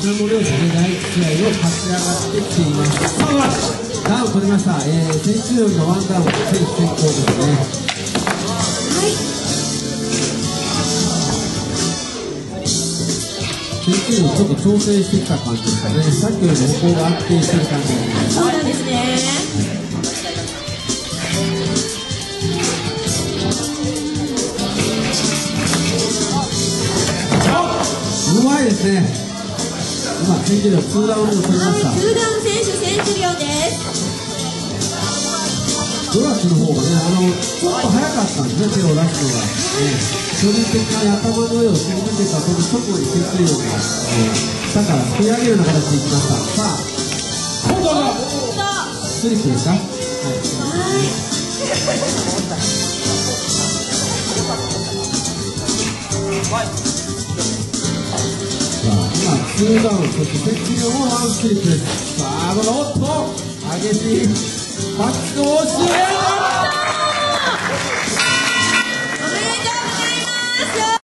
も両者ね、第1試合を勝ち上がってきています。ダウン取りました。先週よりのワンダウン、選手先行ですね。 はい。 先週よりちょっと調整してきた感じですかね。さっきよりも歩行が安定してる感じですね。 そうなんですね。 うまいですね。今、選手量2ダウンを取りました。 2ダウン選手、選手量です。 ドラスの方がね、ちょっと早かったんですね、手を出すのが。距離的に頭の上をすり抜けたその直後に選手量が、下から振り上げるような形でいきました。さあ、今度はスリップですか？はい。今、2ダウン、そして選手量もワンスリップです。さあ、おっと、激しいバックを押し上げる。